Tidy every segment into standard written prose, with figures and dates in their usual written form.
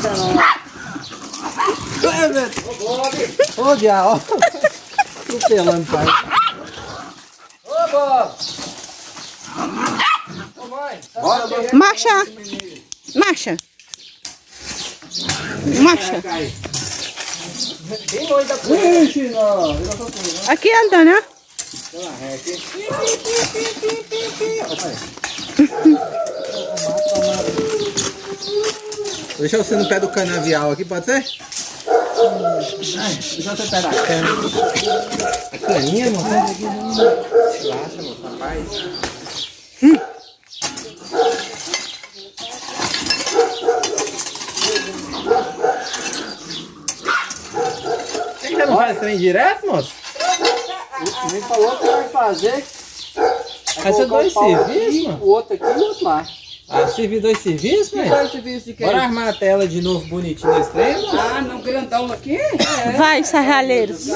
Ô, diabo. Atropelando, pai. Ô, Bob. Ô, mãe. Marcha. Marcha. Marcha. Aqui andando, né? Deixa você no pé do canavial aqui, pode ser? Deixa você pé da cana. A caninha, moço? Relaxa, moço, rapaz. Por que você não faz trem direto, moço? Me falou que vai fazer. Vai ser dois serviços, mano? O outro aqui e o outro lá. Ah, servir dois serviços, Que velho? dois serviços de quê? Bora armar a tela de novo bonitinho nesse trem, moço? Ah, não, grandão aqui? Vai, sarralheiros.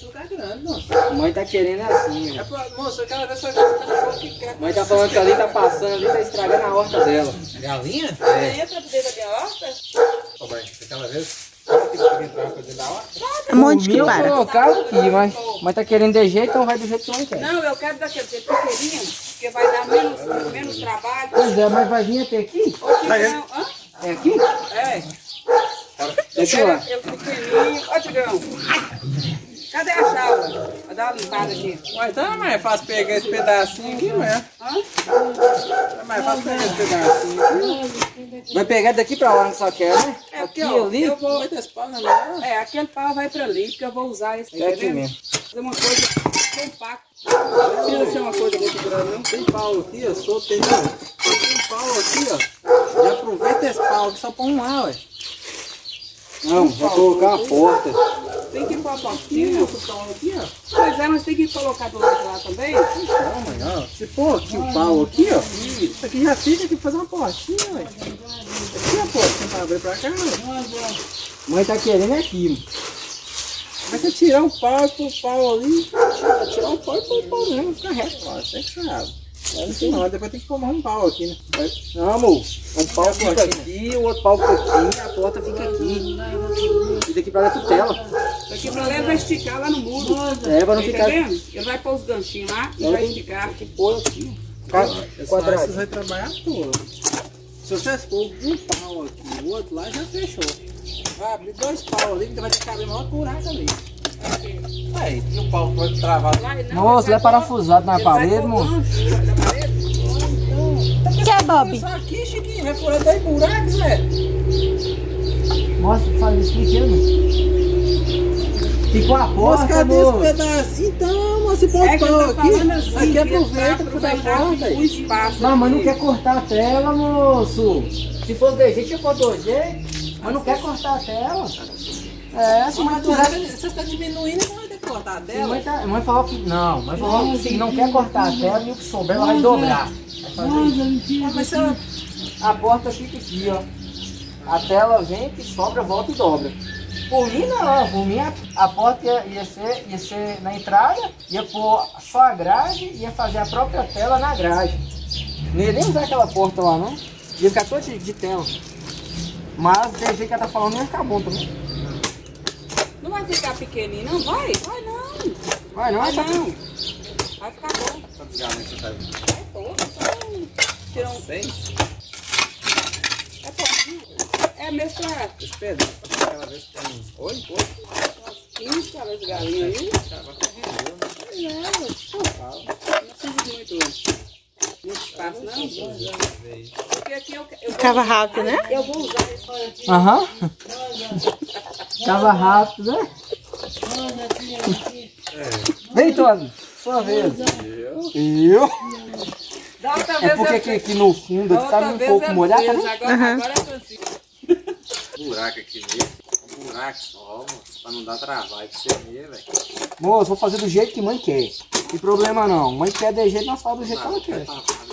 Mãe tá querendo assim, né? Moço, aquela vez que Mãe tá falando que ali tá passando, ali tá estragando a horta dela. galinha? Entra dentro da minha horta? Ô, mãe, aquela vez que eu entrar pra dentro da hora. Monte que Eu para. colocava aqui, mas tá querendo de jeito, então vai do jeito que mãe quer. Não, eu quero daquele jeito pequenininho, porque vai dar menos trabalho. Pois é, mas vai vir até aqui? Ô, Tigrão, hã? É aqui? É. Deixa eu lá. Eu pequenininho. Ô, Tigrão, cadê a jaula? Vou dar uma limpada aqui. Ué, então é mais fácil pegar esse pedacinho aqui, ué. Hã? É mais fácil pegar esse pedacinho aqui. Vai pegar daqui pra lá que só quer, né? É, Aqui, porque, ó, ali. eu vou... Vai ter esse pau na minha. É, aquele pau vai pra ali, porque eu vou usar esse. É aqui entendeu? mesmo. Fazer uma coisa compacta. Não precisa ser uma coisa muito grande, não. Tem pau aqui, ó, solto, tem um pau aqui, ó. Já aproveita esse pau aqui, só põe lá, ué. Não, vai colocar uma porta. Tem que pôr a portinha. Esse pau aqui, ó. Pois é, mas tem que colocar do lado de lá também. Não, mãe, ó. Se pôr aqui o pau aqui, ó. Isso aqui já fica aqui, fazer uma portinha, ué. Aqui a portinha pra abrir pra cá, ué. Mãe tá querendo aqui. Mas você tirar o pau e pôr o pau ali, tirar o pau e pôr o pau mesmo, fica reto, ó. Você que sabe. Não, depois tem que formar um pau aqui, né? Não, amor. Um pau fica aqui, o outro pau fica aqui, a porta fica aqui. E daqui pra lá é tutela. Daqui pra lá ele vai esticar lá no muro. É, pra não Tá ficar... entendendo? Ele vai pôr os ganchinhos lá e vai esticar. que pôr aqui. Você Quadrado. vai trabalhar todo. Se você for um pau aqui, o outro lá já fechou. Vai abrir dois pau ali, que vai ter que abrir maior buraco ali. Aí, e o pau foi travado lá. Nossa, ele é parafusado na parede, mano. Que é, Bob? Só aqui, Chiquinho, vai furar 10 buracos, velho. Mostra, faz isso aqui, mano. Ficou a Moço, porta, cadê esse amor. pedaço? Então, moço, se pôr É o que eu pau tô aqui, falando assim, aqui que aproveita pra pra fazer a aproveitar porta o aí. espaço. Não, mas não aqui. quer cortar a tela, moço. Se fosse de jeito, eu cortou de jeito. Mas não quer cortar a tela. É, se mãe quiser... Você está diminuindo, não vai ter que cortar a Se dela. mãe falou que não. Mãe falou que não quer cortar a tela e o que souber ela vai dobrar. Vai fazer isso. Mas se ela... A porta fica aqui, ó. A tela vem, que sobra, volta e dobra. Por mim não, por mim a porta ia ser na entrada, ia pôr só a grade, ia fazer a própria tela na grade. Não ia nem usar aquela porta lá não, ia ficar toda de tela. Mas do jeito que ela tá falando, ia ficar bom também. Não vai ficar pequenininho, não? Vai? Vai não. Vai não, Vai é só não. Vai ficar bom. Quantos galinhos você tá vendo? É pouco. Tira um... 6? É pouquinho. É mesmo pra Esse pedaço, aquela vez que tem 8? 15 cabeças de galinha aí. Não precisa muito espaço, não. Porque aqui eu Ficava rápido, né? eu vou usar isso aqui. Aham. Tava rápido, né? Vem, Tony. Sua vez. Eu? Da outra É vez porque eu aqui no fundo da aqui tá outra um vez pouco eu molhado, fiz, né? Agora é Francisco. Buraco aqui mesmo. Um buraco só, mano. Pra não dar trabalho pra você ver, velho. Moço, vou fazer do jeito que mãe quer. Não tem problema não. Mãe quer de jeito, nós fazemos do jeito que ela quer.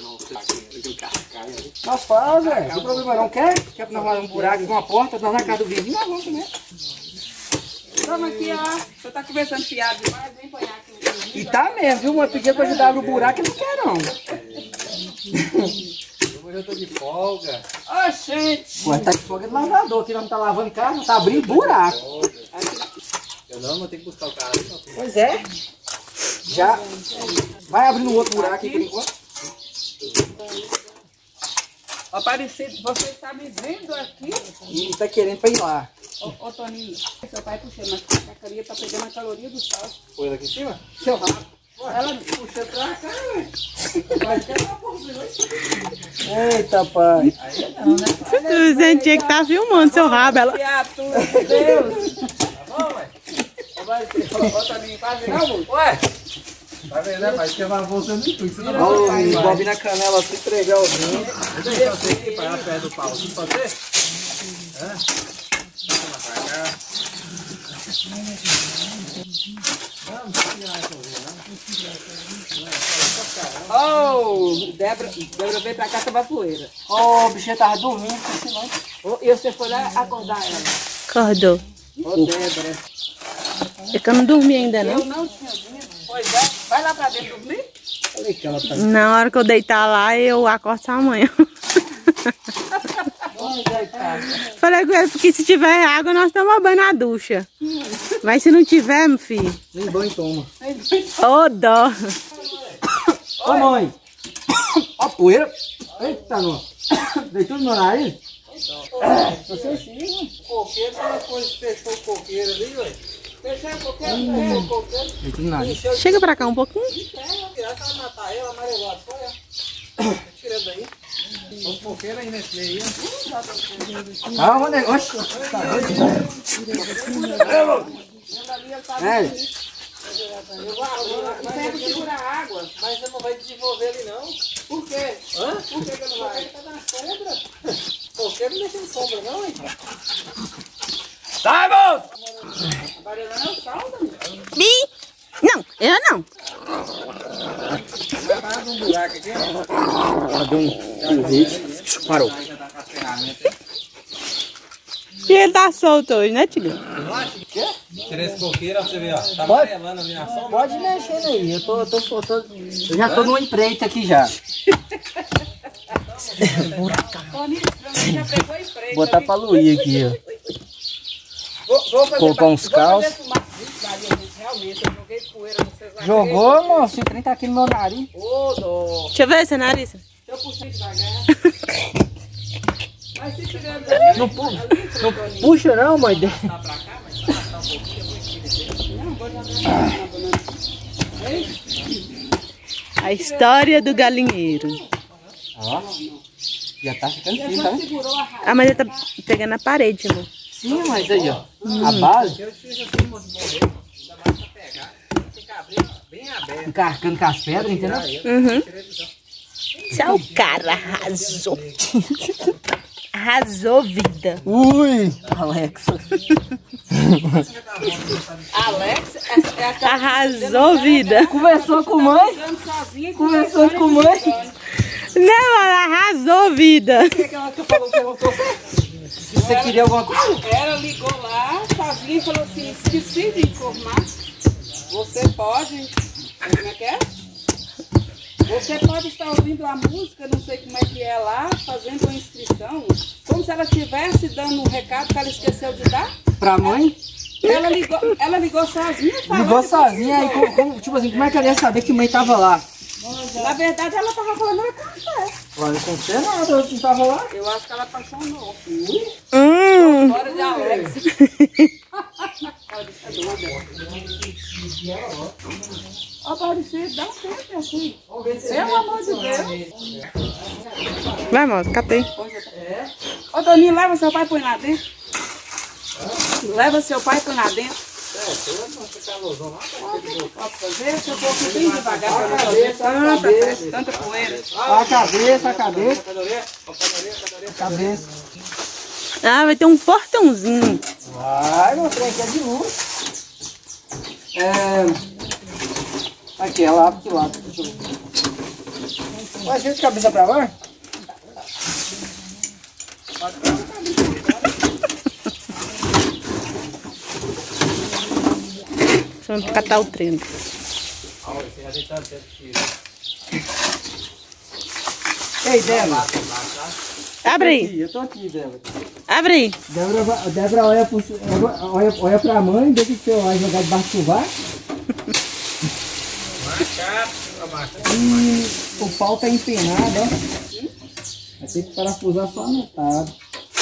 Nós fazemos, velho. Não tem problema não. Quer que nós fazemos um buraco com uma porta, nós na casa do vizinho, nós vamos também. Toma aqui, ó. Você tá conversando fiado demais, vem apanhar aqui. E tá mesmo, viu? Mãe pediu pra ajudar a abrir o buraco e não quer não. hoje eu tô de folga. Ô, gente. Ué, tá de folga do lavador, aqui nós não tá lavando carro, não tá abrindo buraco. Eu não vou ter que buscar o carro. Pois é. Já vai abrindo outro buraco aqui por enquanto. Aparecido, você está me vendo aqui? E tá querendo pra ir lá. Ô, Toninho, seu pai puxando, mas a cacaria tá pegando a caloria do sal. Foi daqui em cima? Seu rabo. Ela puxa pra cá, ué. Eita, pai. O Zé tinha que tá filmando seu rabo. Ela... Criatura de Deus. Tá bom, ué. Ô, Toninho, quase não, moço. Ué. Tá vendo, né? Vai chamar você no intuito. Você não vai Olha o Bob na canela assim, entregar o vinho. deixa eu você aqui para perto do pau. Assim pode ser? Hã? Vamos pra cá. Ô, Débora veio pra cá tomar poeira. Ô, o bichinho tava dormindo, cochilando. Ô, e você foi lá acordar ela. Acordou. Ô, Débora. É que eu não dormi ainda, não. Eu não tinha vindo. Pois é. Vai lá pra dentro dormir? Olha que ela tá. Na hora que eu deitar lá, eu acordo só amanhã. Falei com ele, porque se tiver água, nós tomamos banho na ducha. Mas se não tiver, meu filho... Nem banho toma. Ô, dó. Ô, mãe. Ó, poeira. Eita, não. Deitou no meu nariz? Você sim. Coqueiro, aquela coisa que fechou o coqueiro ali, ué. Fechou o coqueiro, Deitou no nariz. Chega pra cá um pouquinho. Tirar, se ela matar ela, amarelado. Foi, tira daí. O coqueiro aí nesse meio. Ah, o negócio. Tá doido? É. Você segura a água. Mas você não vai desenvolver ele, não. Por quê? Hã? Por que não vai? Tá na sombra. Coqueiro não deixa em sombra, não, hein? A varela não salda, meu. Ih! Não, eu não. Vai parar num buraco aqui, ó. Ela deu um hit. Parou. Já tá com as ferramentas. E ele tá solto hoje, né, Tigre? Não acha? Quê? Tira esse coqueiro, ó, pra você ver, ó. Tá Pode? amarelando ali na sombra. Pode mexer aí. Eu já tô no empreito aqui já. Toninho, já pegou e freio. Botar pra Luí aqui, ó. Vou fazer Colocar uns calços. Realmente, eu joguei poeira no celular. Jogou, moço. O trem tá aqui no meu nariz. Ô, dó. Deixa eu ver esse nariz. Deixa eu puxar devagar. Mas se tiver ali, Não puxa não, mãe. A história do galinheiro. Ó. Já tá ficando fino, tá vendo? segurou a raiz. Ah, mas ele tá pegando a parede, amor. Sim, mas aí, ó. A base. Encarcando com as pedras, entendeu? Uhum. Esse é o cara, arrasou. Arrasou vida. Ui, Alexa. Alex, essa é a Arrasou vida. Conversou com mãe? ficando sozinha. Conversou com mãe? Não, ela arrasou vida. O que ela falou que ela Você queria alguma coisa? Ela ligou lá, sozinha, e falou assim, esqueci de informar. Você pode... Como é que é? Você pode estar ouvindo a música, não sei como é que é lá, fazendo uma inscrição, como se ela estivesse dando um recado que ela esqueceu de dar. Pra mãe? Ela ligou sozinha, falou. Ligou sozinha aí, tipo assim, como é que ela ia saber que mãe tava lá? Na verdade, ela tava falando com você. Olha, não aconteceu nada, eu não tava lá. Eu acho que ela apaixonou. Fora de Alex. Ó, Aparecido, dá um tempo assim. Pelo amor de Deus. Vai, moça, catei. Ô, Toninho, leva seu pai e põe lá dentro. Leva seu pai e põe lá dentro. Pode fazer? Deixa eu pôr aqui bem devagar pra não fazer tanta poeira. A cabeça. Cabeça. Ah, vai ter um portãozinho. Vai, meu trem aqui é de luz. Aqui, ela abre de lado. Deixa eu ver. Vai ser de cabeça pra lá? Vamos catar o treino. Ei, Débora. Abre aí. Eu tô aqui, Débora. Abre aí. Débora olha pra mãe, deixa o seu vai jogar debaixo do vaso. O pau tá empenado, ó. Vai ter que parafusar só a metade.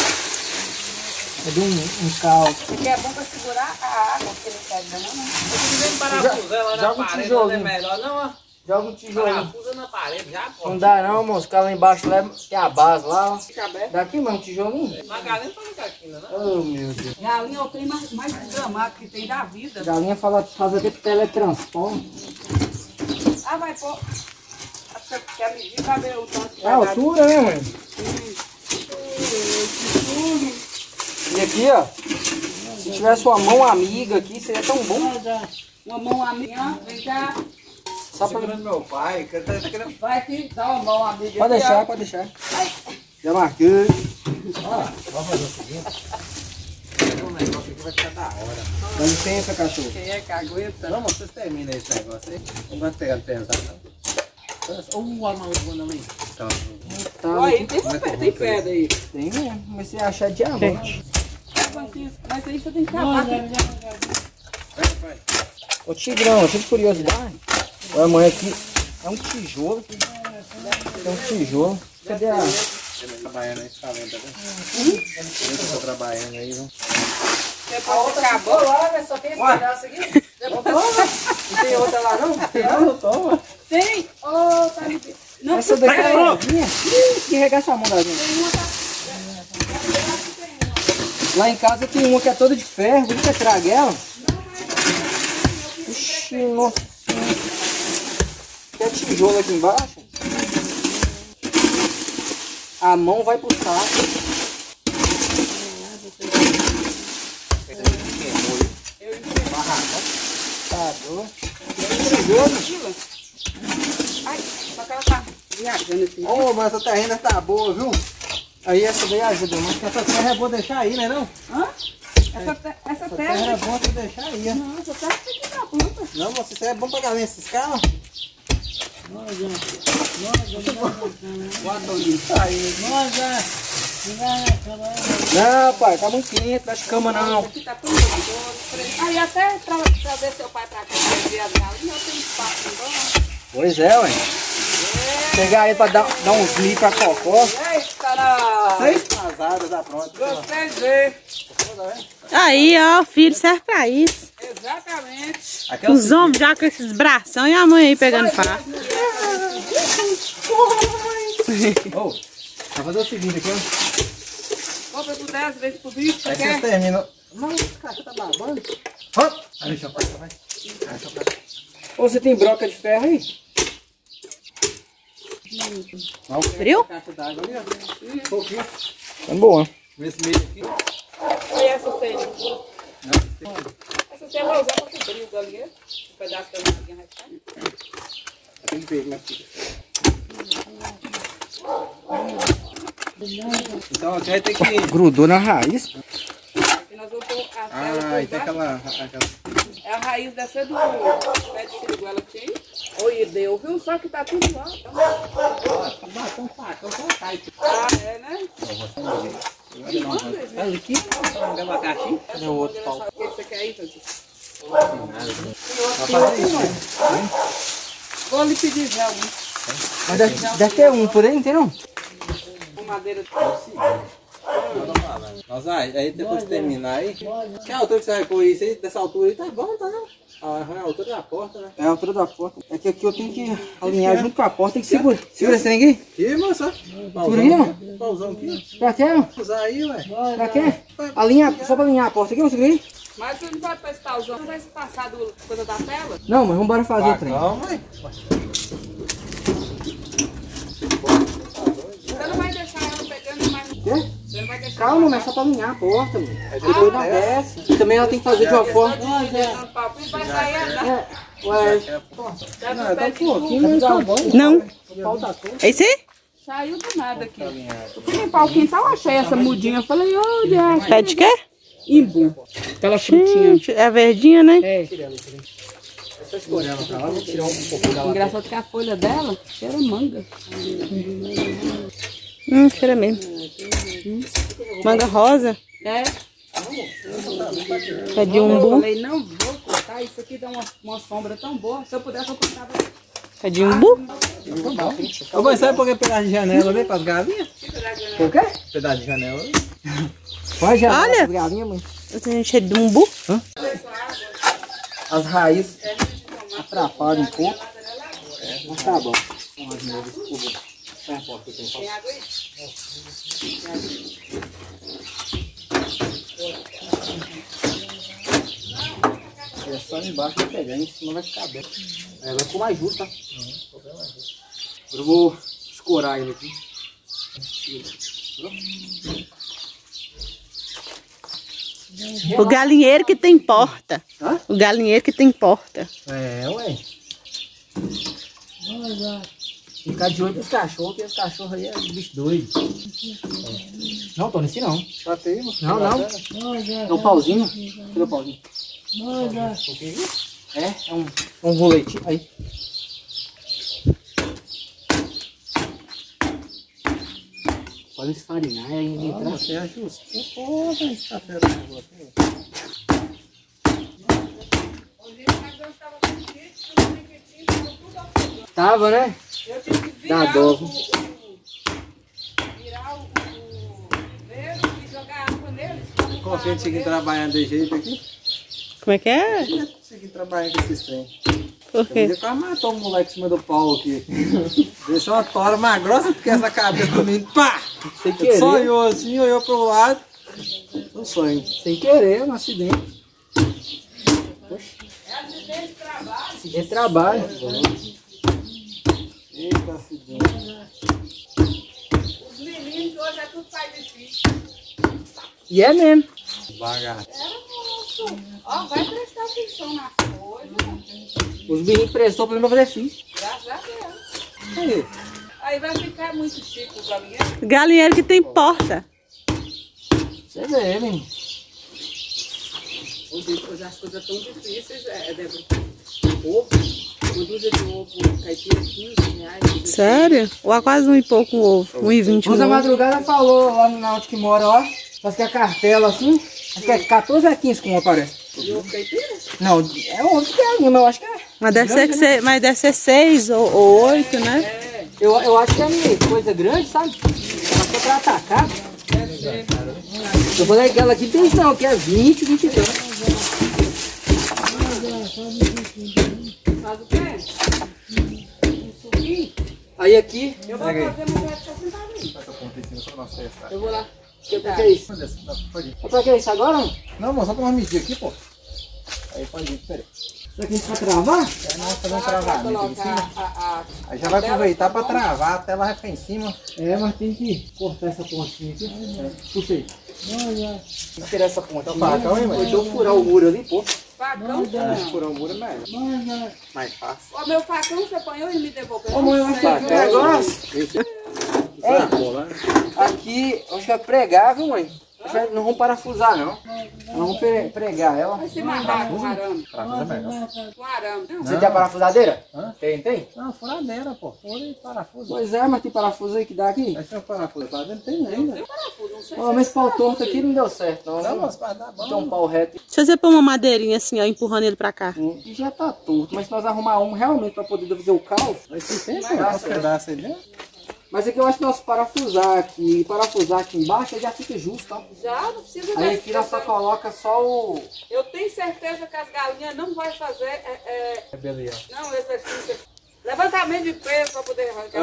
Cadê um caldo? Porque é bom pra segurar a água, porque ele quer não. Joga um tijolinho. melhor não, ó. Joga um tijolinho. Parafusa na parede, já pode. Não dá não, moço. Os caras lá embaixo tem a base lá, ó. Fica aberto. Daqui, mano, um tijolinho. Mas galinha não fica aqui, né? Oh, meu Deus. Galinha é o trem mais dramático que tem da vida. Galinha faz até teletransporte. Ah, vai pôr. Você quer medir pra ver o tanto que É a vai dar? altura, né, mãe? E aqui, ó. Se tivesse uma mão amiga aqui, seria tão bom. Uma mão amiga, vem cá. Só pra... Segurando meu pai, que tá querendo... Vai aqui, dá uma mão amiga. Pode aqui, deixar, ó. pode deixar. Já marquei. Vamos fazer o seguinte. O negócio aqui vai ficar da hora. Dá licença, cachorro. Quem é que aguenta? Vamos, vocês terminam esse negócio aí. Não vai pegar pesado, não. A malvona ali. Então, Tá, Olha, tem pedra aí. tem mesmo. Comecei a achar diamante. Mas aí você tem que cavar. Ô Tigrão, cheio de curiosidade. Olha, mãe, aqui é um tijolo. É um tijolo. Cadê a... você tá trabalhando aí, tá vendo, tá vendo? Eu tô trabalhando aí, viu? Depois que acabou. lá, né? Só tem esse pedaço aqui. Não tem outra lá, não? Tem não? Toma. Tem! Oh, tá limpinho. Não, Essa daqui é novinha. Que regaça a mão da gente. Lá em casa tem uma que é toda de ferro. Por que você traga ela? Ixi, nossa. Tem tijolo aqui embaixo. A mão vai pro saco. Tá doido. Tijolo. Ai, só que ela tá viajando assim. Ô, mas essa terrena tá boa, viu? Aí essa daí ajuda, mas Essa terra é boa deixar aí, né não? Hã? Essa Essa terra terra. é boa pra deixar aí, ó. Não, essa terra tem que dar planta. Não, moça, isso é bom pra galinha, esses caras. Não, pai, tá muito quente, não é de cama não. Aqui tá tudo gostoso. Aí até pra trazer seu pai pra cá, pra ver as galinhas, eu tenho espaço, então. Pois é, ué. Pegar aí pra dar uns mi pra cocó. Eita, na... 6 casadas, tá pronto. Gostei de ver. Aí, ó, o filho serve pra isso. Exatamente. Os homens já com esses bração e a mãe aí pegando pá. Ô, vai fazer o seguinte aqui, ó. Compra por 10 vezes por vídeo, você Aí vocês quer? terminam. Não, esse cara tá babando. Hop! Aí, deixa eu passar, vai. Ô, você tem broca de ferro aí? Frio? Caixa d'água ali, ó. Um pouquinho. Tá boa. Nesse meio aqui. E essa tem? Essa tem vai usar pra cobrir o galinheiro. Um pedaço da galinha vai ficar. Tem que ver como é que fica. Então aqui vai ter que... Grudou na raiz? E nós vamos pôr a tela E tem aquela... É a raiz dessa do pé de siriguela que tem. Oi, deu, viu? Só que tá tudo lá. Bateu um facão, só cai. Ah, é, né? Tá aqui? Tem uma caixinha? Cadê o outro pau? O que você quer aí, Francisco? Vai fazer isso. Vou lhe pedir gel, né? Mas deve ter um por aí, não tem não? Com madeira. Nós aí depois de terminar aí. Que altura que você vai pôr isso aí? Dessa altura aí tá bom, tá não? É a altura da porta, né? É a altura da porta. É que aqui eu tenho que alinhar junto com a porta. Tem que segurar. Segura esse trem aqui. Ih, moça. Segura aqui, ó. Pauzão aqui. Pra quê, ó? Usar aí, ué. Pra quê? Alinhar, só pra alinhar a porta aqui, ó. Segura aí. Mas você não pode prestar o jogo, não vai se passar do coisa da tela? Não, mas vamos fazer o trem. Calma aí. Você não vai deixar ela pegando mais. Quê? Você não vai deixar. Calma, mas é só pra alinhar a porta, mano. Depois não desce. E também ela tem que fazer de uma forma... Vai sair a É, ué, Não, tá pouquinho, mas tá bom. Não. Falta tudo. É isso aí? Saiu do nada aqui. Eu fui limpar o quintal, achei essa mudinha. Eu falei, olha, Pé de quê? imbu. Aquela frutinha. Gente, é verdinha, né? É. Só escolher ela pra lá, vou tirar um pouco da Engraçado que a folha dela cheira manga. Cheira mesmo. Manga rosa. É. É de Eu umbu. falei, não vou cortar, isso aqui dá uma sombra tão boa. Se eu pudesse, eu cortava. É de umbu. Ô, mãe, sabe por que pedaço de janela ali pras galinhas? Por quê? Pedaço de janela ali. Pode já. Olha. As galinhas, mãe. Eu tenho cheiro de umbu. As raízes atrapalham um pouco. Mas tá bom. Tem água aí? É só embaixo pra pegar, em cima vai ficar bem. É, vai ficar mais justo, tá? Eu vou escorar ele aqui. O galinheiro que tem porta. Hã? O galinheiro que tem porta. É, ué. Ficar de olho pros cachorros, porque os cachorros aí é bicho doido. Não, Tony, assim não. Tá aí, mano. Não, não. É um pauzinho. Cadê o pauzinho? É um rolete. Aí. Pode esfarinar aí entrar. Você ajusta. Pô, tem café no negócio. Tava, né? Eu tive que Dá virar dó. virar o veio e jogar água neles. Confia em seguir trabalhando de jeito aqui. Como é que é? Eu ia conseguir trabalhar com esses trem. Por Eu quê? podia quase matar o moleque em cima do pau aqui. Deixou uma tora mais grossa porque essa cabeça do menino, pá! Sem querer. Sonhou assim, olhou pro lado. Um sonho. Sem querer, um acidente. É acidente de trabalho. Acidente de trabalho. Eita, acidente. Os meninos hoje é tudo pai difícil. E é mesmo. Devagar. Era moço. Ó, vai prestar atenção nas coisas. Os meninos prestou pra mim fazer filho. Graças a Deus. Aí, Aí vai ficar muito chique o galinheiro. Galinheiro que tem porta. Você vê, hein? Hoje as coisas tão difíceis, Débora. Ovo, produza de ovo caipira R$15. Sério? Ou a quase 1 e pouco o ovo. 1,20 o Rosa ovo. Madrugada falou lá na onde que mora, ó. Parece que a cartela assim. Acho que é 14 a 15 como aparece. De ovo caipira? Não, é ovo de galinha, mas eu acho que é. Mas deve ser 6 ou 8, né? É. Eu acho que é meio coisa grande, sabe? Ela foi pra atacar. Eu vou dar aquela aqui, tem não, que é 20, 20 e tanto. Faz o quê? Um suquinho? Aí aqui, Eu vou fazer, mas vai ficar sentado aí. essa ponta em cima só nós testar. Eu vou lá. pra que é isso? Pode ir. É pra que é isso agora? Não? Não, moço, só pra nós medir aqui, pô. Aí pode ir, peraí. Isso aqui pra travar? Aí nós fazer um Vai travamento aqui em cima. colocar Aí já vai aproveitar pra travar até ela vai ficar em cima. É, mas tem que cortar essa pontinha aqui. Puxa aí. Tem que tirar essa pontinha. facão, hein, mãe? Ou então furar o muro ali, pô. facão. Furar o muro é melhor. Mais fácil. Ó, meu facão você apanhou e me devolveu. Ô, mãe, eu acho que aqui o negócio. Ei, Aqui, acho que é pregar, viu, mãe? Não vamos parafusar, não. Nós vamos pregar ela. Vai se matar com arame. parafuso é melhor. Com arame. Não. Você tem a parafusadeira? Hã? Tem? Não, furadeira, pô. Fura e parafuso. Pois é, mas tem parafuso aí que dá aqui. Vai ser um parafuso lá dentro, tem ainda. Tem parafuso, não sei Pelo menos pau torto aqui não deu certo, não. Não, Né? moço, vai dar bom. Tem um pau reto. Se você pôr uma madeirinha assim, ó, empurrando ele pra cá. E já tá torto, mas se nós arrumar um realmente pra poder fazer o caos. Vai ser sempre Vai dar uns certo. pedaços aí dentro. Mas aqui eu acho que nós parafusar aqui embaixo, aí já fica justo, ó. Já não precisa Aí desse aqui nós só peso. coloca só o... Eu tenho certeza que as galinhas não vão fazer É beleza. não, exercício. Levantamento de peso para poder arrancar.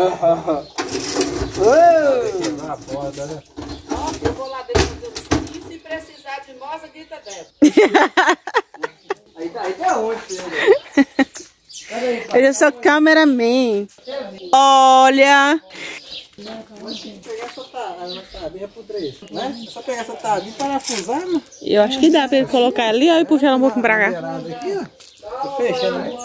Quebrar a porta, né? Ó, eu vou lá dentro fazer um seguinte, se precisar de moça, grita dessa. Aí tá onde, filho? Eu já sou cameraman. Olha. Pegar essa tabinha por 3, né? É só pegar essa tabinha e parafusar, mano. Eu acho que dá pra ele colocar ali, ó, e puxar ela um pouquinho pra cá. Beirada aqui, ó. Tô fechando, né?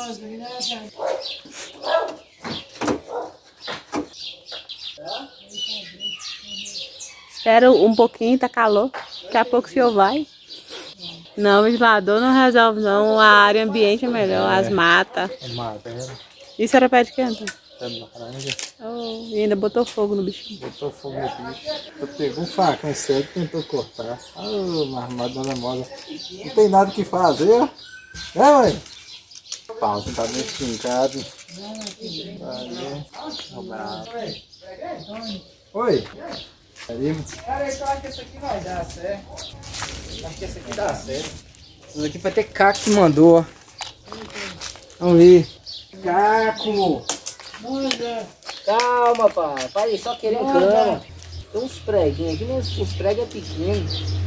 Espera um pouquinho, tá calor. Daqui a pouco o senhor vai. Não, o ventilador não resolve não. A área ambiente é melhor, as matas. Mata, é. Isso era pé de quê, Antônio? Pé de laranja. Oh, e ainda botou fogo no bichinho. Botou fogo no bicho. Eu pegou um facão sério e tentou cortar. Ah, marmado da moda. Não tem nada que fazer, ó. É, mãe? O pau tá meio fincado. Oi. Cara, eu acho que esse aqui vai dar certo. Acho que esse aqui dá certo. Esse aqui vai ter Caco que mandou, ó. Vamos ver. Caco! Calma, pai. Pai, só querendo cama. Tem uns preguinhos aqui, mas os pregos é pequeno.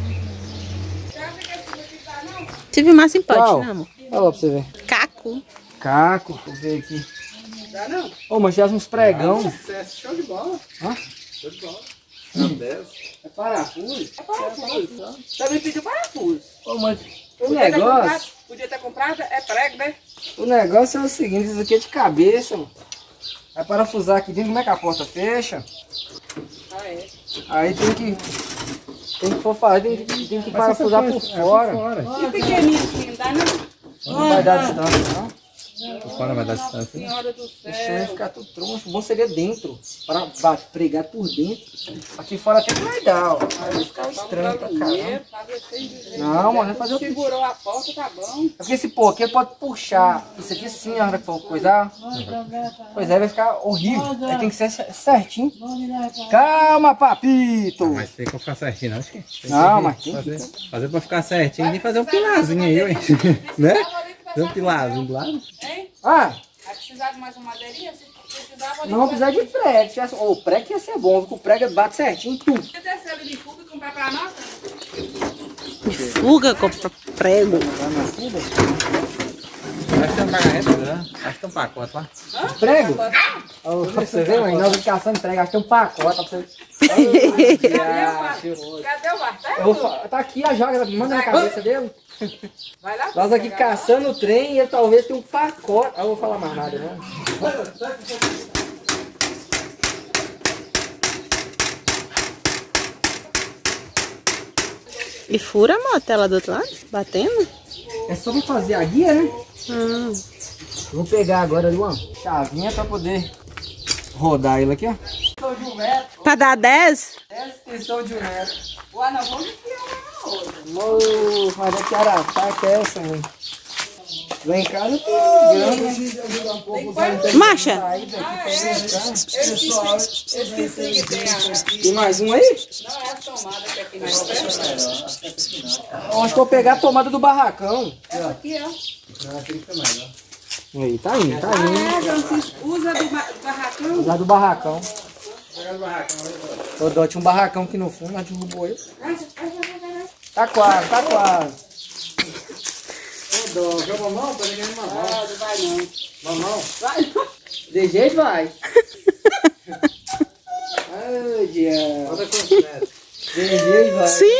Tive massa em pote, Qual? né, amor? Olha lá pra você ver. Caco. Caco, deixa eu ver aqui. Dá não? Ô, mas tivesse uns pregão. Sucesso, show de bola. Hã? Show de bola. Não, 10. É parafuso? É parafuso. Também pediu parafuso. Ô, mas o Podia ter comprado- negócio... Podia ter comprado, é prego, né? O negócio é o seguinte, isso aqui é de cabeça, mano. Vai parafusar aqui dentro, como é que a porta fecha? Ah, é. Aí tem que for fazer, tem que parafusar por fora. E pequenininho assim, não dá não? Não vai dar distância, não. Por fora vai dar distância. Senhora do Isso vai céu. ficar tudo troncho. O bom seria dentro, para pregar por dentro. Aqui fora até que vai dar, ó. Aí vai ficar estranho pra caramba. Fazer sem dizer. Não, mano, vai fazer o que? Segurou a porta, tá bom. Porque esse pô aqui pode puxar. Isso aqui sim, a hora que for coisar. Pois é, vai ficar horrível. Aí tem que ser certinho. Calma, papito. Mas tem que ficar certinho, não? Acho que tem Não, que mas tem que- fazer pra ficar certinho e fazer um pilarzinho aí, ué. Né? Fazer um pilarzinho do lado. Hein? Ah, Vai precisar de mais uma madeirinha? Se precisava, ali. não vou precisar de prego. Se tivesse- o prego ia ser bom, porque o prego bate certinho em tudo. Você descer ali de fuga e comprar pra nós? Fuga, compra prego. Acho que tem um pagamento, né? Acho que tem um pacote lá. Prego? Ô, você vê, mãe? Nós vamos caçando prego, acho que tem um pacote pra você. Cadê o martelo? Eu vou tá aqui a joga, manda na cabeça dele. Vai lá. Nós aqui caçando o trem e ele talvez tenha um pacote. Ah, eu vou falar mais nada, não. E fura a motela do outro lado, batendo. É só pra fazer a guia, né? Ah. Eu vou pegar agora ali uma chavinha pra poder rodar ele aqui, ó. Extensão de 1 metro. Pra dar 10? 10 extensão de 1 metro. Ué, não, vamos enfiar uma na outra. Mas é que arataca é essa, mãe. Lá em casa tem grana. Marcha. Esqueci que tem a... Tem mais um aí? Não, é a tomada que aqui na frente. Eu acho que eu vou pegar a tomada do barracão. Essa aqui, ó. Aí, tá indo, tá indo. É, Francisco, usa do barracão. Lá do barracão. Ô, Dó, tinha um barracão aqui no fundo, nós derrubou ele. Tá quase, tá quase. Ô, Dó, quer mamão? Tô ligando mamão. Ah, não vai não. Mamão? Vai não. De jeito vai. Ai, diabo. Bota quantos metros? De jeito vai. 5.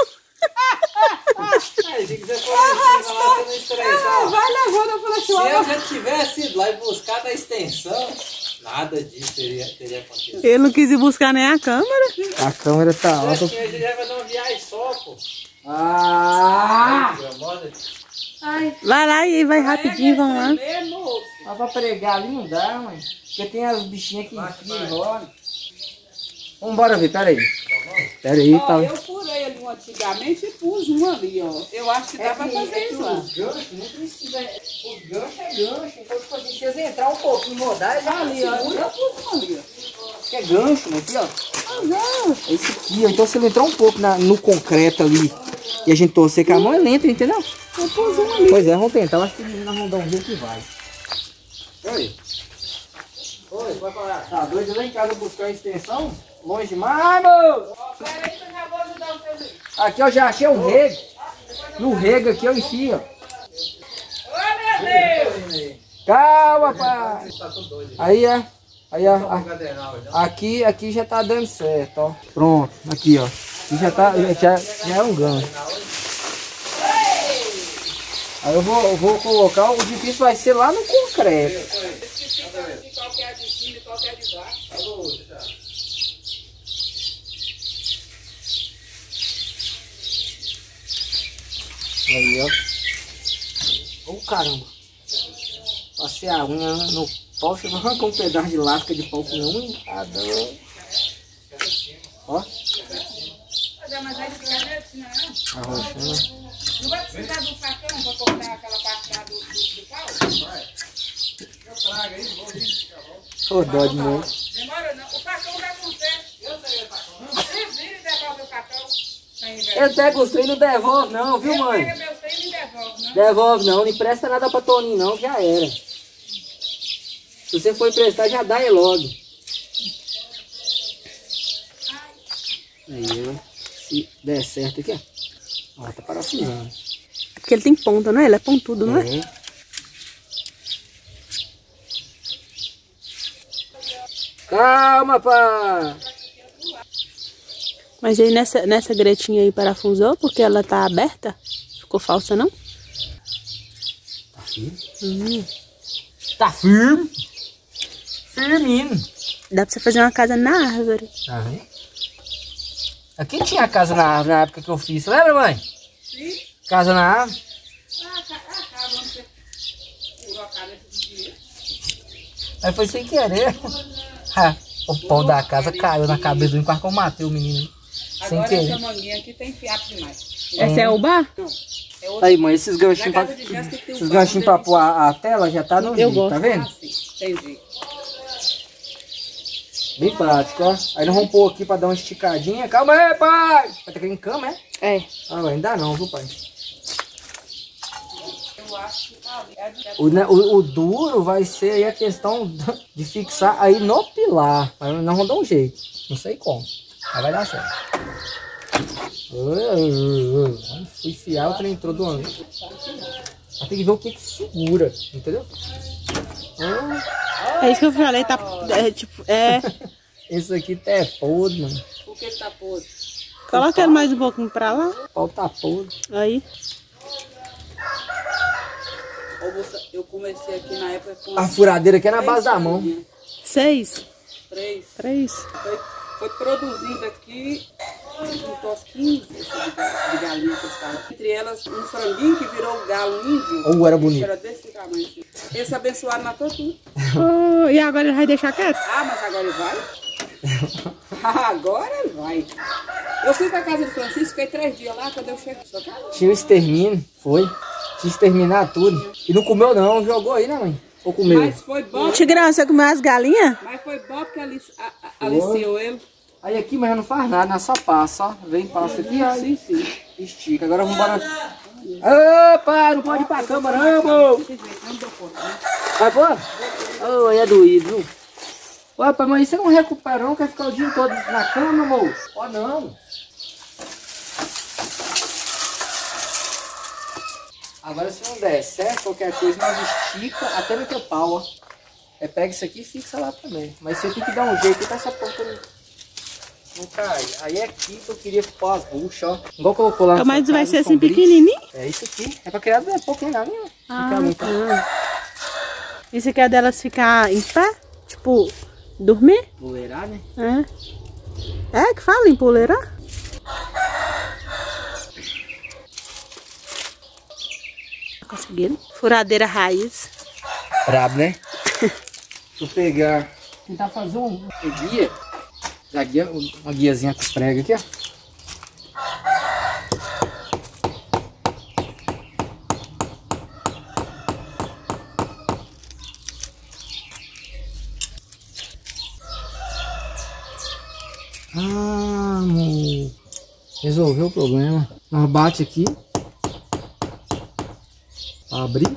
Aí, se quiser pôr lá, você não estressar. Vai levando, eu falei assim, Se eu ó. já tivesse ido lá e buscado a extensão, nada disso teria acontecido. Ele não quis ir buscar nem a câmera. A câmera tá alta. Hoje já vai dar uma viagem só, pô. Ah! Ai, Vai lá e vai rapidinho, vamos lá. mesmo, moço. Mas pra pregar ali não dá, mãe. Porque tem as bichinhas que enfiam e rolam. Vambora ver, pera aí. Pera aí, Ó, tá. eu furei ali um antigamente e pus um ali, ó. Eu acho que dá pra fazer isso lá. Os ganchos não precisa. Os ganchos é gancho. Então, tipo assim, se eles entrar um pouquinho e rodar, ele já Ali, ó. segura. Eu pus um ali, ó. Que é gancho, né? Aqui, ó. Esse aqui, ó. Então, se ele entrar um pouco no concreto ali e a gente torcer com a mão, ele entra, entendeu? Eu pus um ali. Pois é, vamos tentar. Eu acho que nós vamos dar um jeito que vai. Oi. Oi, vai parar. Tá doido lá em casa buscar a extensão? Longe demais, meu! Ó, pera aí que eu já vou ajudar você. Aqui eu já achei um rego. No rego aqui eu enfio, ó. Ô, meu Deus! Calma, pai. Aí, ó. Aí, ó. Cadeiral, Aqui já tá dando certo, ó. Pronto, aqui, ó. Aqui já tá, já é um gancho. Aí eu vou colocar, o difícil vai ser lá no concreto. Esqueci de qual que é de cima e qual que é de baixo. Aí, ó. Oh, caramba. Passei a unha no pau, chegou a arrancar um pedaço de lasca de pau com a unha. Ó. Arrochando. Não vai precisar de um facão para cortar aquela parte lá do pau? Eu trago aí, vou vir. Ô, dó de novo. Demora não, o facão vai com você. Eu sei o facão. Você vira e devolve o facão. Ele pega os trem e não devolve não, viu, mãe? Ele pega meu trem e não devolve, não. Devolve não, não empresta nada pra Toninho não, já era. Se você for emprestar, já dá ele logo. Aí, ó. Se der certo aqui, ó. Ó, tá parafusando. É porque ele tem ponta, não é? Ele é pontudo, não é? Calma, pá! Mas aí nessa gretinha aí parafusou porque ela tá aberta? Ficou falsa, não? Tá firme? Tá firme? Firminho. Dá pra você fazer uma casa na árvore. Tá vendo? Aqui tinha casa na árvore na época que eu fiz, lembra, mãe? Sim. Casa na árvore. Vamos você furou a cabeça do dia. Aí foi sem querer. O pau da casa caiu na cabeça do enquanto eu matei o menino. Sem Agora querer. essa manguinha aqui tem fiapo demais. Essa é o bar? Não. É outra. Aí, mãe, esses ganchinhos Na pra, casa de Jéssica tem um esses pau, ganchinhos pra pôr a tela já tá no Eu jeito, gosto. tá vendo? Ah, sim. Entendi. Bem prático, ó. Aí nós vamos pôr aqui pra dar uma esticadinha. Calma aí, pai! Vai tá querendo cama, é? É. Ah, mas ainda não, viu, pai? Eu acho que tá ali. O duro vai ser aí a questão de fixar aí no pilar. Mas nós vamos dar um jeito. Não sei como. Mas vai dar certo. Fui enfiar, o trem entrou do ano. Tem que ver o que segura, entendeu? É isso que eu falei, tá. É tipo. É. Esse aqui tá é podre, mano. Por que tá podre? Coloca ele mais um pouquinho pra lá. O pau tá podre. Aí. Eu comecei aqui na época com... A furadeira aqui é na base da mão. 6. 3. 3. Foi produzido aqui uns 15 de galinha que eles falam. Entre elas, um franguinho que virou galo índio. Ou era bonito. Era desse tamanho aqui. Esse abençoado matou tudo. Oh, e agora ele vai deixar quieto? Ah, mas agora ele vai? Agora ele vai. Eu fui pra casa do Francisco, fiquei 3 dias lá, quando eu cheguei. Tinha um extermínio, foi. Tinha exterminar tudo. E não comeu não, jogou aí, né, mãe? Ou comeu? Mas foi bom. Tigrão, você comeu as galinhas? Mas foi bom porque aliciou ele. Aí aqui, mas não faz nada, nós só passa, ó. Vem, passa aqui, ó. Sim, sim. Estica. Agora vamos embora. Opa, não pode ir pra cama, não, amor. Vai, pô? Oh, aí é doído, viu? Opa, mas você não recupera não? Quer ficar o dia todo na cama, amor? Ó, não. Agora, se não der certo, qualquer coisa, nós estica até no teu pau, ó. É, pega isso aqui e fixa lá também. Mas você tem que dar um jeito pra essa ponta não cair. Aí é aqui que eu queria pôr as buchas, ó. Igual colocou lá. Mas vai ser assim Sombrite. pequenininho? É isso aqui. É pra criar pouquinho nada, né? E você quer delas ficar em pé? Tipo, dormir? Puleirar, né? É que fala em puleirar? Conseguiram? Furadeira raiz. Brabo, né? Deixa eu pegar. Tentar fazer um guia. Uma guiazinha com os pregos aqui, ó. Amor. Resolveu o problema. Nós bate aqui. Pra abrir.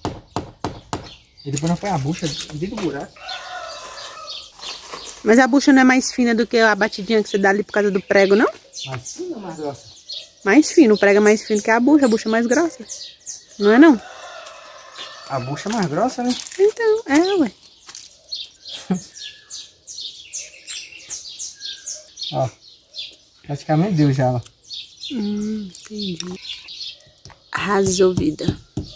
E depois nós põe a bucha dentro do buraco. Mas a bucha não é mais fina do que a batidinha que você dá ali por causa do prego, não? Mais fina ou mais grossa? Mais fino, o prego é mais fino que a bucha é mais grossa. Não é não? A bucha é mais grossa, né? Então, ué. Ó, praticamente deu já, ó. Entendi. Resolvida.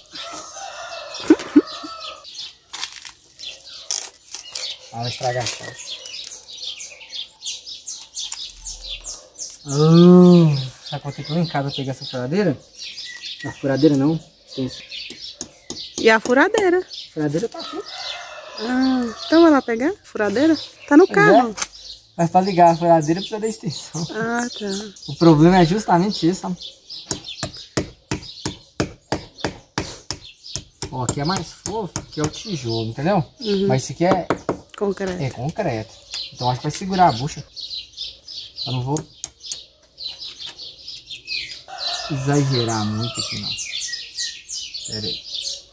Vai estragar a chave. Será que eu vou ter que ir lá em casa pegar essa furadeira? A furadeira não. E a furadeira? A furadeira tá aqui. Ah, então vai lá pegar? Furadeira? Tá no carro. Mas pra ligar a furadeira precisa da extensão. Ah, tá. O problema é justamente isso, sabe? Ó, aqui é mais fofo, que é o tijolo, entendeu? Uhum. Mas esse aqui é Concreto. concreto. Então acho que vai segurar a bucha. Eu não vou exagerar muito aqui não. Pera aí.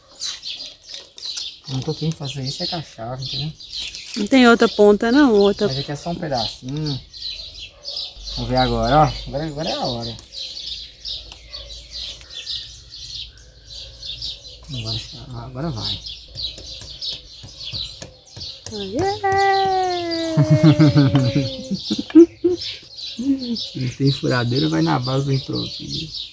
Eu não tô querendo fazer isso é com a chave, entendeu? Não tem outra ponta não? Outra... Mas aqui é só um pedacinho. Vamos ver agora, ó. Agora é a hora. Agora vai. Não tem furadeira, vai na base do improviso.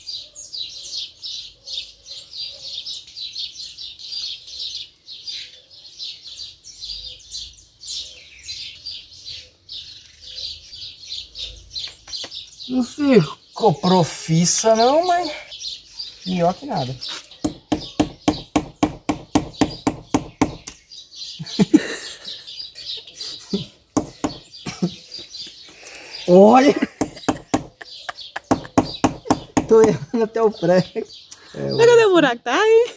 Não ficou profissa não, mas melhor que nada. Olha! Tô errando até o prego. Cadê o buraco? Tá aí.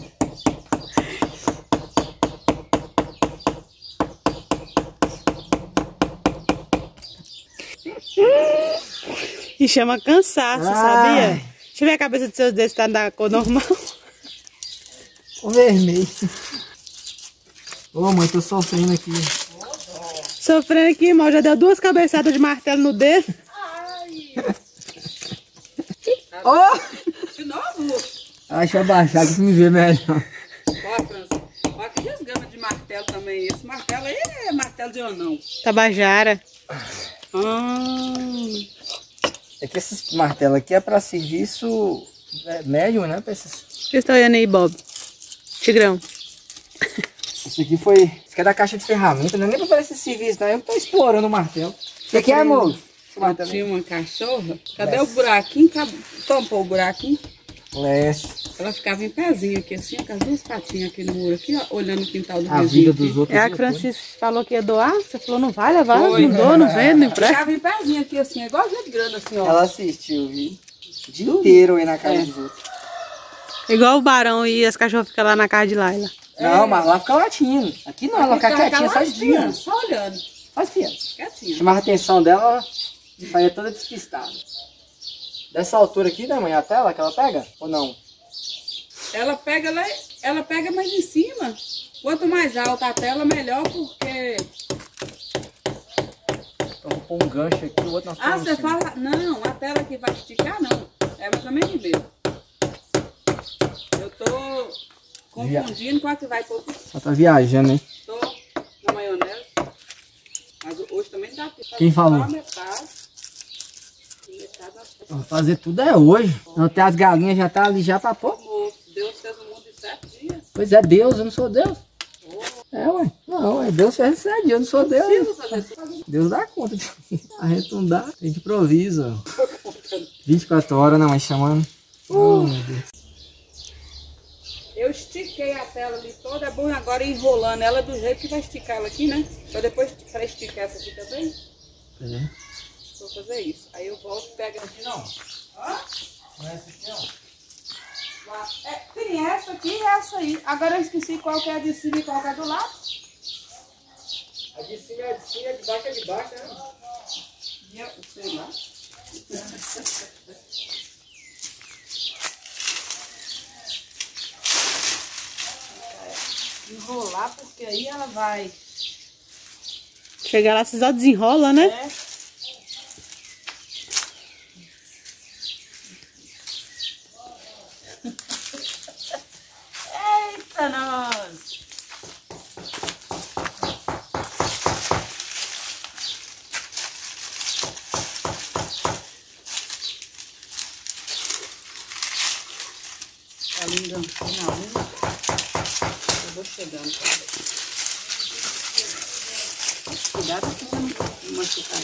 E chama cansaço, sabia? Deixa eu ver a cabeça dos seus dedos, tá da cor normal. O vermelho. Ô mãe, tô sofrendo aqui. Sofrendo aqui, mal. Já deu 2 cabeçadas de martelo no dedo. Ai! Oh! De novo? Deixa eu abaixar que me vê melhor. Ó, França. Ó, que desgama de martelo também. Esse martelo aí é martelo de anão. Tabajara. É que esses martelos aqui é pra serviço médio, né? Pra esses... Vocês estão olhando aí, Bob? Tigrão. Isso aqui foi... Isso aqui é da caixa de ferramenta, não é nem pra fazer esse serviço, não. Eu tô explorando o martelo. Isso aqui é, amor? Tinha uma cachorra. Cadê o buraquinho? Tampou o buraquinho. Ela ficava em pezinho aqui, assim, com as 2 patinhas aqui no muro, aqui, ó, olhando o quintal do vizinho. A vida dos outros. É a que Francisco falou que ia doar? Você falou, não vai levar? Não dou, não vendo, não empresta. Ficava em pezinho aqui, assim, igual gente grande, assim, ó. Ela assistiu, viu? O dia inteiro aí na casa dos outros. Igual o Barão e as cachorras ficam lá na casa de Laila. Não, mas lá fica latindo. Aqui não, ela fica quietinha, só espiando. Só olhando. Só espiando. Quietinha. Chamava a atenção dela, ela saía toda despistada. Dessa altura aqui, né, mãe? A tela que ela pega? Ou não? Ela pega mais em cima. Quanto mais alta a tela, melhor, porque... Então vou pôr um gancho aqui, o outro nós Ah, você fala... Não, a tela que vai esticar, não. É mais ou menos mesmo. Eu tô confundindo com a que vai pôr... Ela tá viajando, hein? Tô na maionese. Mas hoje também dá aqui. Quem falou? Vou fazer tudo é hoje. Não tem as galinhas, já tá ali já pra pôr. Deus fez o mundo em 7 dias. Pois é, Deus, eu não sou Deus. É, ué. Não, é Deus fez em 7 dias, eu não sou Deus. Deus dá conta de arredondar. Tem de improviso. 24 horas, não, mas chamando. Oh, meu Deus. Eu estiquei a tela ali toda, é bom agora ir enrolando ela do jeito que vai esticar ela aqui, né? Pra depois pra esticar essa aqui também. Vou fazer isso. Aí eu volto e pego aqui, não. Hã? Não é essa aqui, não? Tem essa aqui e essa aí. Agora eu esqueci qual que é a de cima e qual que é do lado. A de cima é de cima, a de baixo é de baixo, né? E eu sei lá. Enrolar, porque aí ela vai... Chegar lá, você só desenrola, né? É. Eita, nós! Tá linda no final, né? Eu vou chegando também. Cuidado que você não machucar.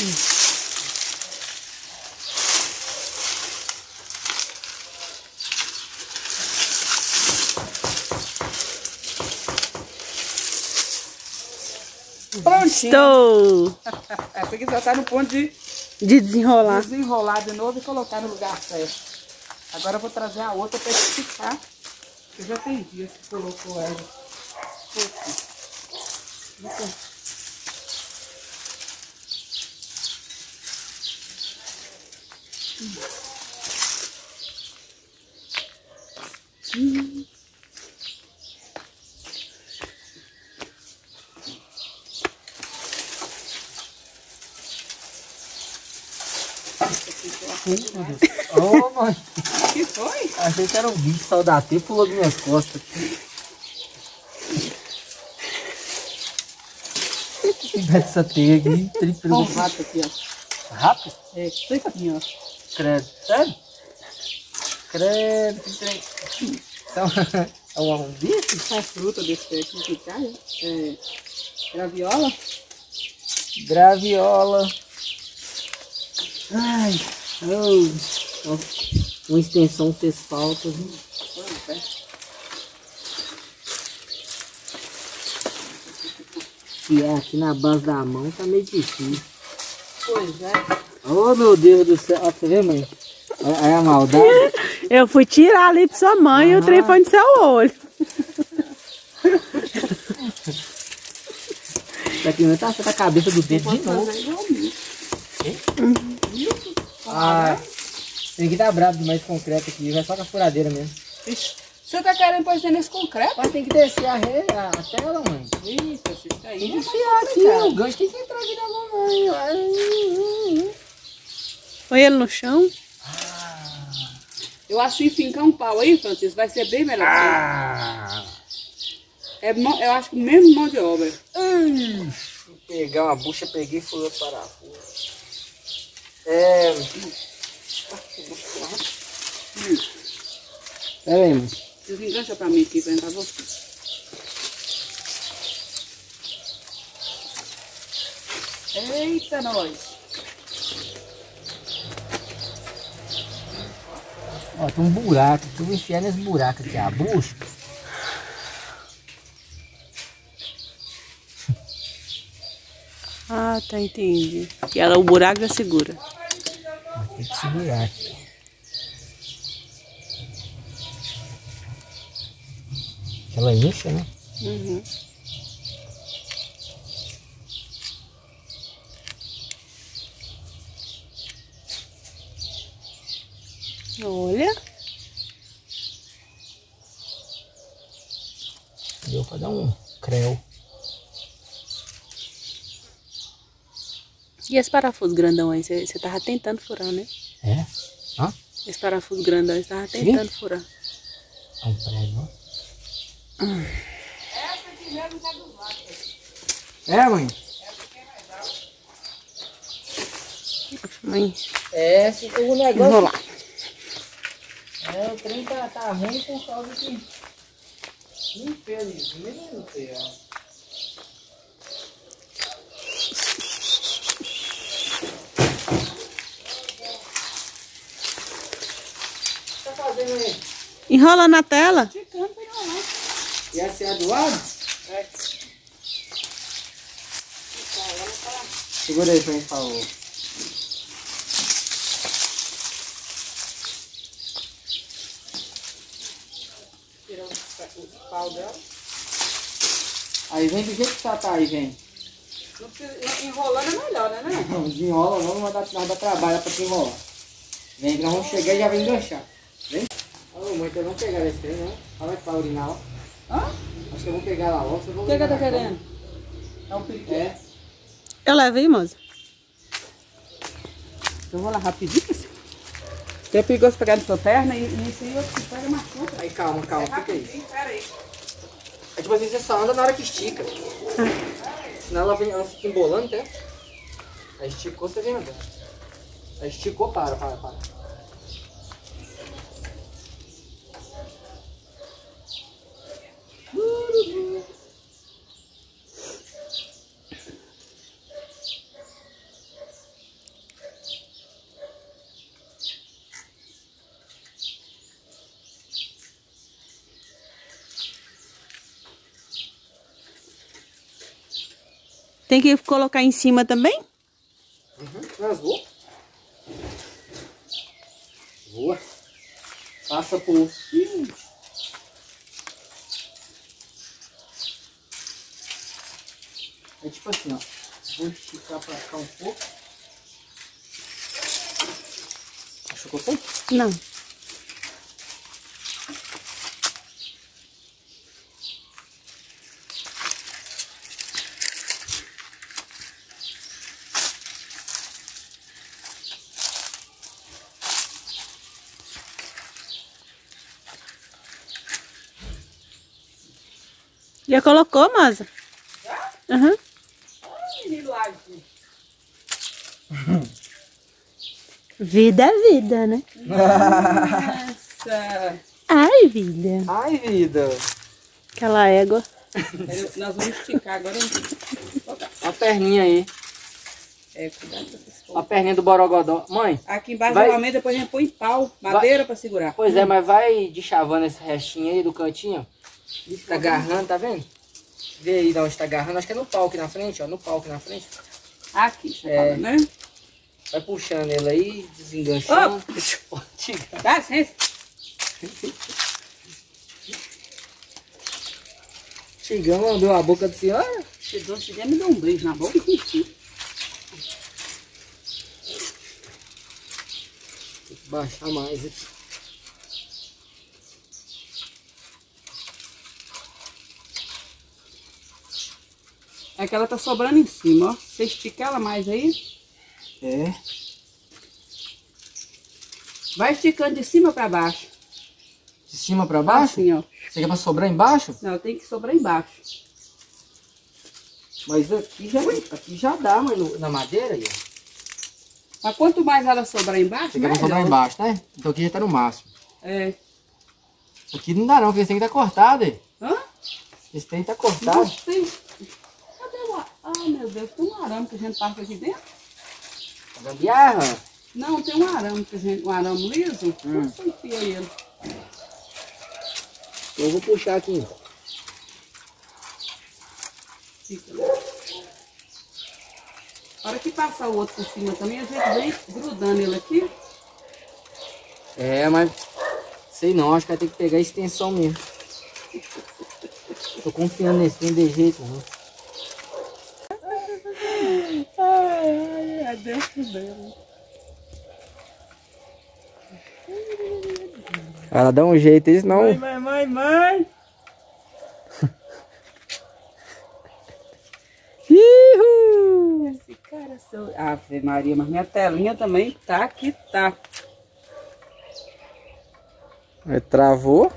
Prontinho. Estou Essa aqui só tá no ponto de desenrolar. desenrolar de novo e colocar no lugar certo. Agora eu vou trazer a outra para esticar. Eu já tem dias que colocou ela. Ô, mãe. O que foi? Achei que era um bicho, saiu da teia e pulou das minhas costas. Essa teia aqui, Olha um rato aqui, ó. Rato? É, isso aqui, ó. Credo. Sério? Credo, que trem. É um bicho? Faz fruta desse pé aqui que cai, ó. É, graviola. Graviola. Ai, oh. Uma extensão fez falta, viu? Põe no pé. E aqui na base da mão tá meio difícil. Pois é. Oh, meu Deus do céu. Ó, você vê, mãe? É a maldade. Eu fui tirar ali pra sua mãe e o trem foi no seu olho. Isso aqui não tá a cabeça do dedo de novo. Ah, tem que dar brabo demais de concreto aqui. Vai só com a furadeira mesmo. Ixi, você tá querendo pôr isso nesse concreto? Mas tem que descer a tela, mãe. Isso, isso aí. Tem que enfiar aqui. O gancho tem que entrar aqui na mamãe. Põe ele no chão. Eu acho que fincar um pau aí, Francisco, vai ser bem melhor. Eu acho que mesmo mão de obra. Vou pegar uma bucha, peguei e fui outro parafuso. Pera aí, mãe. Desengancha pra mim aqui, pra entrar você. Eita, nós. Ó, tem um buraco. Eu vou enfiar nesse buraco aqui, a bucha. Ah, tá, entendi. Que ela, o buraco já segura. Tem que segurar aqui. Ela incha, né? Uhum. Olha. Deu pra dar um creu. E esse parafuso grandão aí, você tava tentando furar, né? É? Hã? Esse parafuso grandão, você tava tentando furar. É um prego, ó. Essa aqui mesmo tá do lado. É, mãe? Mãe, É, o negócio... enrolar. É, o trem tá ruim por causa que... Infelizmente, ó. O que tá fazendo aí? Enrola na tela. Ficando pra enrolar. E essa é a do lado? É. Segura aí pra mim, por favor. Tira os pau dela. Aí vem do jeito que você tá aí, vem. Não precisa, enrolando é melhor, né? Não desenrola não, não vai dar trabalho pra te enrolar. Vem que nós vamos chegar e já vem enganchar. Vem. Ô mãe, então vamos pegar esse trem, não? Olha que pra urinar, ó. Hã? Acho que eu vou pegar lá logo. O que eu tô querendo? É um periquito? É. Eu levo aí, moça. Eu vou lá rapidinho. Se é perigoso pegar na sua perna e isso aí eu pego mais conta. Aí calma, É fica aí. rapidinho, pera aí. É tipo assim, você só anda na hora que estica. Senão ela fica embolando, até. Aí esticou, você vem andando. Aí esticou, para. Tem que colocar em cima também? Rasgou. Boa. Passa por... É tipo assim, ó. Vou esticar pra cá um pouco. Achou que eu sei? Não. Já colocou, moça? Já? Aham. Ai, milagre. Vida é vida, né? Nossa. Ai, vida. Ai, vida. Aquela égua. Nós vamos esticar agora. A perninha aí. É, cuidado com essas A coisas. perninha do borogodó. Mãe. Aqui embaixo, Vai- normalmente, depois a gente põe pau, madeira pra segurar. Pois é, mas vai deschavando esse restinho aí do cantinho. Tá agarrando, tá vendo? Vê aí de onde tá agarrando. Acho que é no pau aqui na frente, ó. No pau aqui na frente. Aqui, você É. fala, né? Vai puxando ele aí, desenganchando. Dá licença. Chegamos, lambeu a boca da senhora. Se doce der, me dá um beijo na boca. Tem que baixar mais aqui. É que ela tá sobrando em cima, ó. Você estica ela mais aí. É. Vai esticando de cima pra baixo. De cima pra baixo? Assim, ó. Você quer pra sobrar embaixo? Não, tem que sobrar embaixo. Mas aqui já dá, mas na madeira aí, ó. Mas quanto mais ela sobrar embaixo, Você quer pra sobrar melhor. embaixo, né? Então aqui já tá no máximo. É. Aqui não dá não, porque esse tem que tá cortado, aí. Hã? Esse tem que tá cortado. Nossa, tem... Cadê o... Ah, meu Deus, tem um arame que a gente passa aqui dentro? Gambiarra. Não, tem um arame que a gente... Um arame liso. Nossa, enfia ele. Eu vou puxar aqui. Fica lá. A hora que passar o outro por cima também, a gente vem grudando ele aqui. É, mas... Sei não, acho que vai ter que pegar a extensão mesmo. Tô confiando nesse, não de jeito não. Ai, Deus do céu. Ela dá um jeito, isso não... Mãe. Ihu! Esse cara seu... Ave Maria, mas minha telinha também tá que tá. Travou.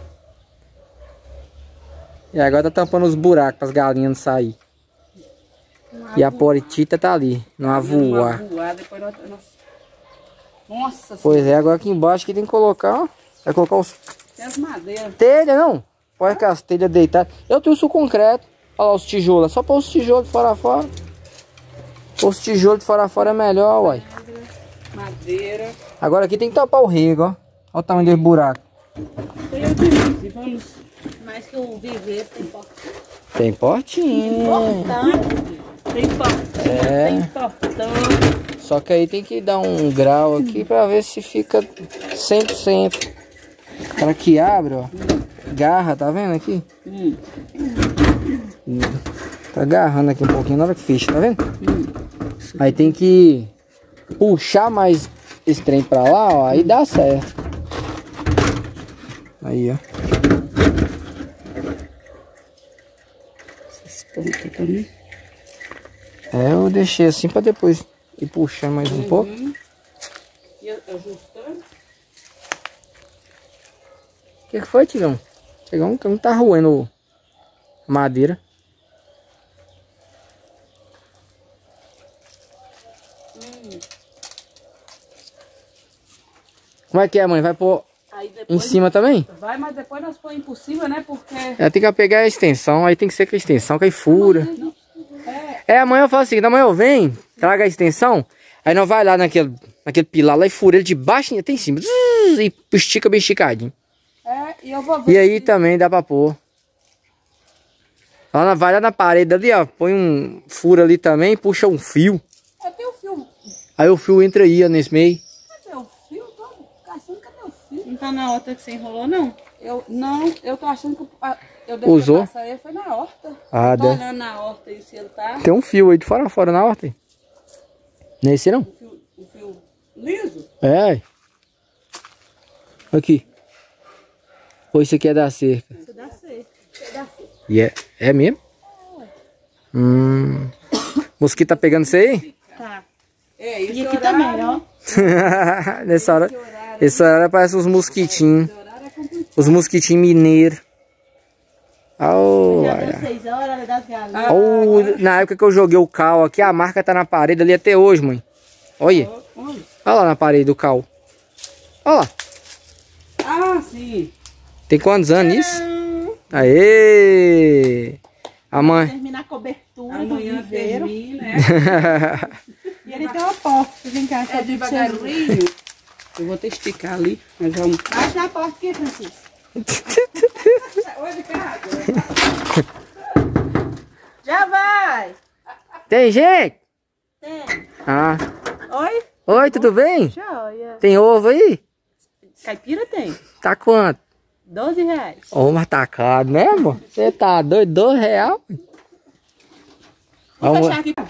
E agora tá tampando os buracos para as galinhas não sair. E a poritita tá ali, não a voar. Depois Nossa Pois é, agora aqui embaixo que tem que colocar, ó. Vai colocar os tem as madeiras. telha, não? Pode com as telhas deitadas. Eu trouxe o concreto. Olha lá os tijolos, é só pôr os tijolos de fora a fora. Pôr os tijolos de fora a fora é melhor, uai. Madeira. Agora aqui tem que tampar o rego, ó. Olha o tamanho desse buraco. Vamos. Mais que o viver tem porta. Tem portinha. Tem portão. É. Tem portão. Só que aí tem que dar um grau aqui pra ver se fica 100%. Para que abre, ó. Garra, tá vendo aqui? Tá agarrando aqui um pouquinho na hora que fecha, tá vendo? Aí tem que puxar mais esse trem pra lá, ó. Aí dá certo. Aí, ó. Essas pontas também. É, eu deixei assim pra depois ir puxando mais um pouco. E ajustando. O que foi, Tigão? Tigão que não tá roendo madeira. Como é que é, mãe? Vai pôr Aí depois em cima também? vai, mas depois nós põe por cima, né? Porque... É, tem que pegar a extensão, aí tem que ser com a extensão, que aí fura. É, amanhã eu faço assim, amanhã eu venho, traga a extensão, aí nós vai lá naquele pilar lá e fura ele de baixo até em cima. E estica bem esticadinho. É, e eu vou ver. E aí também dá pra pôr. Vai lá na parede ali, ó. Põe um furo ali também, puxa um fio. Eu tenho fio. Aí o fio entra aí, ó, nesse meio. Cadê o fio? Tô caçando, cadê o fio? Não tá na horta que você enrolou, não? Eu tô achando que eu devo Usou? passar ele, foi na horta. Ah, Tô deve. olhando na horta aí se ele tá. Tem um fio aí de fora a fora na horta. Não é esse não? Um fio liso. É. Aqui. Ou isso aqui é da cerca? Isso dá certo. E é mesmo? Mosquito tá pegando isso aí? Tá. É, esse E aqui horário, também, ó. Nessa hora. Esse horário parece uns mosquitinhos. esse horário é complicado. Os mosquitinhos mineiros. Oh, Já deu 6 horas, hora das galinhas. oh, na época que eu joguei o cal aqui, a marca tá na parede ali até hoje, mãe. Olha. Olha lá na parede do cal. Olha lá. Ah, sim. Tem quantos anos isso? Aê! A mãe. Terminar a cobertura do Amanhã viveiro. termina, né? E ele tem uma porta pra vir cá. É devagarinho. Eu vou ter que esticar ali. Nós vamos. Bate na porta aqui, Francisco. Oi, Ricardo. Já vai. Tem gente? Tem. Ah. Oi? Oi, tudo bem? Joia. Tem ovo aí? Caipira tem. Tá quanto? 12 reais. Ô, mas tá caro, né, amor? Você tá doido? 2 reais? Vou Vamos fechar aqui.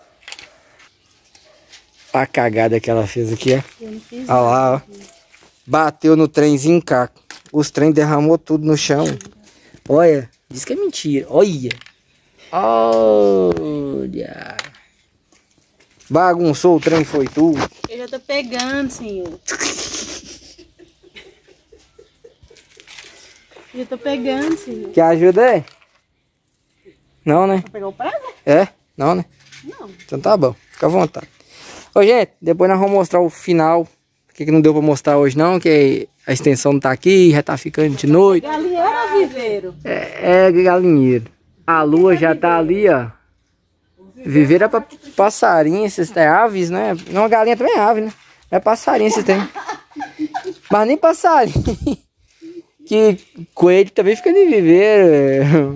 a cagada que ela fez aqui, ó. Eu não fiz Olha lá, ó. Bateu no trenzinho, caco. Os trem derramou tudo no chão. Olha, diz que é mentira. Olha. Olha. Bagunçou o trem, foi tudo. Eu já tô pegando, senhor. Já tô pegando, senhor. Quer ajuda aí? Não, né? Vou pegar o prazo? É? Não, né? Não. Então tá bom. Fica à vontade. Ô, gente, depois nós vamos mostrar o final. O que não deu pra mostrar hoje não, que a extensão não tá aqui, já tá ficando de noite. Galinheiro ou viveiro? É galinheiro. A lua já tá ali, ó. Viveiro é pra passarinho, esses tem aves, né? Não, galinha também é ave, né? É passarinho esses tem. Mas nem passarinho. Que coelho também fica de viveiro.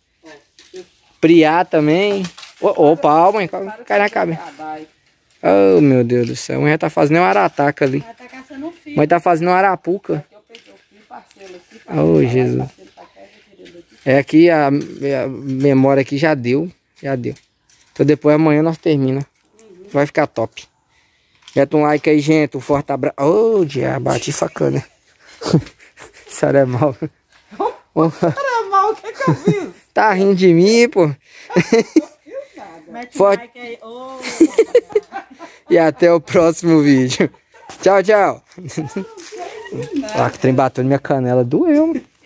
Priá também. Ô, pau, mãe, cai na cabeça. Oh, meu Deus do céu. A mãe já tá fazendo uma arataca ali. Ela tá caçando um A filho. mãe tá fazendo uma arapuca. Oh, Jesus. É aqui, a memória aqui já deu. Já deu. Então depois amanhã nós termina. Vai ficar top. Mete um like aí, gente. Um forte abraço. Oh, diabo, bati facana. Isso era mal. Era mal, o que eu fiz? Tá rindo de mim, pô. Mete Forte. like aí. Ô, E até o próximo vídeo. Tchau, tchau. Ah, que trem bateu na minha canela. Doeu, mano.